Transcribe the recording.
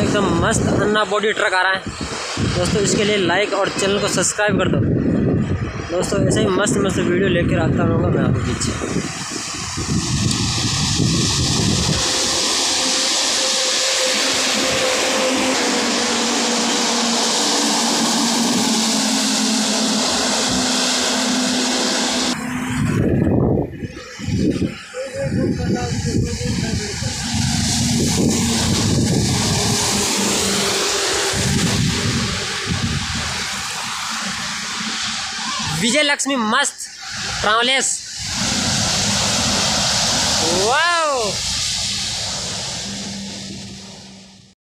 एकदम मस्त अन्ना body truck आ रहा है दोस्तों। इसके लिए लाइक और चैनल को सब्सक्राइब कर दो दोस्तों। ऐसे ही मस्त मस्त वीडियो लेकर आता रहूँगा मैं आपके पीछे। विजय लक्ष्मी मस्त ट्रैवलर्स वाह।